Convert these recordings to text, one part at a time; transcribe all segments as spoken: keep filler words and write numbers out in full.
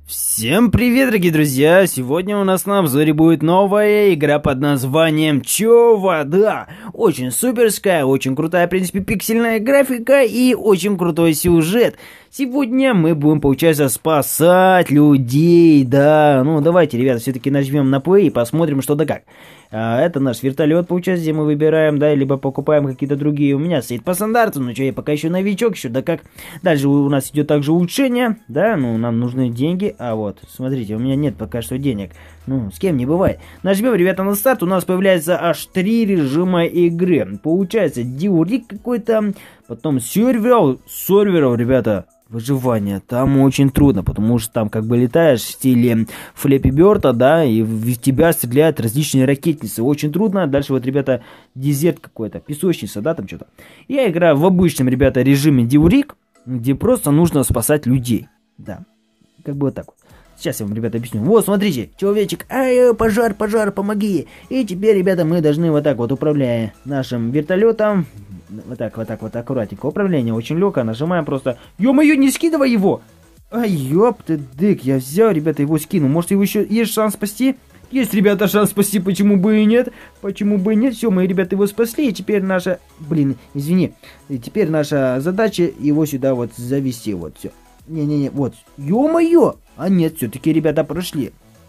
Всем привет, дорогие друзья! Сегодня у нас на обзоре будет новая игра под названием Чё вода? Очень суперская, очень крутая, в принципе, пиксельная графика и очень крутой сюжет. Сегодня мы будем, получается, спасать людей, да. Ну, давайте, ребята, все-таки нажмем на play и посмотрим, что да как. А, это наш вертолет, получается, где мы выбираем, да, либо покупаем какие-то другие. У меня стоит по стандарту, ну что, я пока еще новичок, еще да как. Дальше у нас идет также улучшение, да, ну, нам нужны деньги. А вот, смотрите, у меня нет пока что денег. Ну, с кем не бывает. Нажмем, ребята, на старт, у нас появляется аж три режима игры. Получается, диурик какой-то, потом сервер, серверов, ребята. Выживание. Там очень трудно, потому что там как бы летаешь в стиле Флэппи Бёрда, да, и в тебя стреляют различные ракетницы. Очень трудно. Дальше вот, ребята, дезерт какой-то, песочница, да, там что-то. Я играю в обычном, ребята, режиме диурик, где просто нужно спасать людей. Да, как бы вот так вот. Сейчас я вам, ребята, объясню. Вот, смотрите, человечек, ай, пожар, пожар, помоги. И теперь, ребята, мы должны вот так вот, управляя нашим вертолетом, вот так, вот так вот, аккуратненько. Управление очень легкое, нажимаем просто. Ё-моё, не скидывай его! Ай, ёп ты дык, я взял, ребята, его скинул. Может, его еще есть шанс спасти? Есть, ребята, шанс спасти, почему бы и нет? Почему бы и нет? Все, мы, ребята, его спасли, и теперь наша... Блин, извини. И теперь наша задача его сюда вот завести, вот, все. Не-не-не, вот. Ё-моё! А нет, все-таки ребята прошли.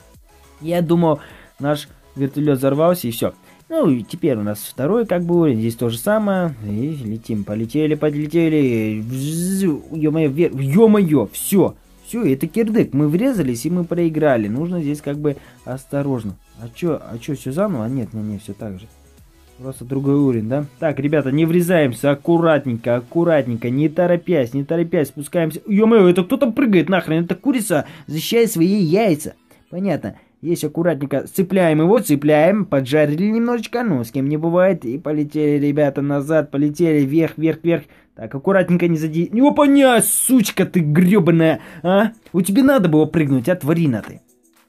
Я думал, наш вертолет взорвался и все. Ну и теперь у нас второй как бы уровень. Здесь то же самое. И летим, полетели, подлетели. Ё-моё, вверх. Ё-моё, все. Все, это кирдык. Мы врезались и мы проиграли. Нужно здесь как бы осторожно. А чё, а чё, все заново? А нет, не, не, все так же. Просто другой уровень, да? Так, ребята, не врезаемся, аккуратненько, аккуратненько, не торопясь, не торопясь, спускаемся. Ё-моё, это кто там прыгает нахрен? Это курица защищает свои яйца. Понятно. Здесь аккуратненько цепляем его, цепляем, поджарили немножечко, ну, с кем не бывает. И полетели, ребята, назад, полетели, вверх, вверх, вверх. Так, аккуратненько не зади... Опа-ня, сучка ты гребаная, а? У тебя надо было прыгнуть, а, тварина ты.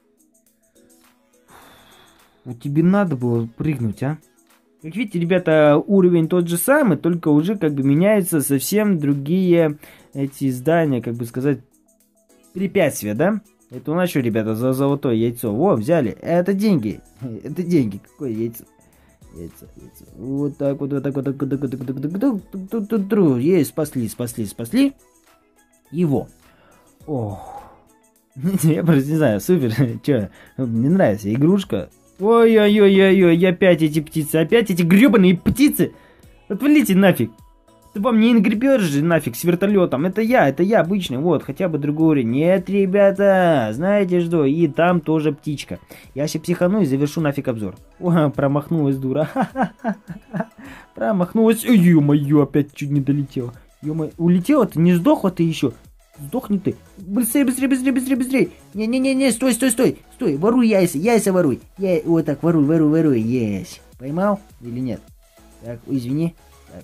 У тебя надо было прыгнуть, а? Как видите, ребята, уровень тот же самый, только уже как бы меняются совсем другие эти здания, как бы сказать, препятствия, да? Это у нас что, ребята, за золотое яйцо? Во, взяли. Это деньги. Это деньги. Какое яйцо? Яйцо, яйцо. Вот так вот, вот так вот, так вот, так вот, так вот, так вот, так вот, так вот. Есть, спасли, спасли, спасли. Его. Ох. Я просто не знаю, супер. Че, мне нравится игрушка. Ой-ой-ой-ой-ой, опять эти птицы, опять эти гребаные птицы. Отвалите нафиг. Ты вам не Angry Birds же нафиг с вертолетом. Это я, это я обычный, вот, хотя бы другой уровень. Нет, ребята, знаете что, и там тоже птичка. Я сейчас психану и завершу нафиг обзор. О, промахнулась дура. Промахнулась. Ё-моё, опять чуть не долетела. Ё-моё, улетела ты, не сдохла ты еще. Сдохни ты. Быстрее, быстрее, быстрее, быстрее, быстрее. Не-не-не, стой, стой, стой. Стой, воруй яйца, яйца воруй. Я... Вот так, воруй, воруй, воруй. Есть. Поймал или нет? Так, извини. Так.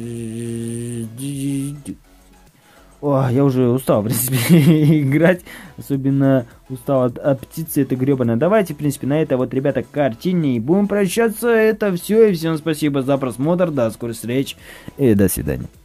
О, я уже устал, в принципе, играть. Особенно устал от, от птицы этой гребаной. Давайте, в принципе, на это вот, ребята, картине и будем прощаться. Это все. И всем спасибо за просмотр. До скорых встреч. И до свидания.